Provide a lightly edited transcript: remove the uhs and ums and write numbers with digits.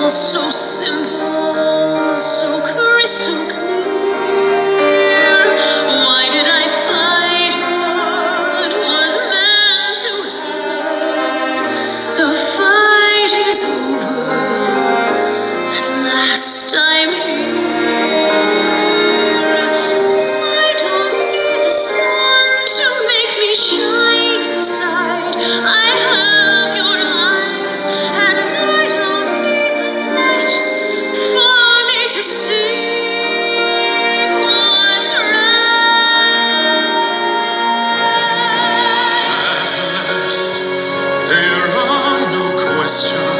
So simple, so crystal clear. Why did I fight what was meant to happen? The fight is over. At last I'm here. I don't need the sun to make me shine inside. I have your eyes, and I don't need the light for me to see what's right. At last, there are no questions.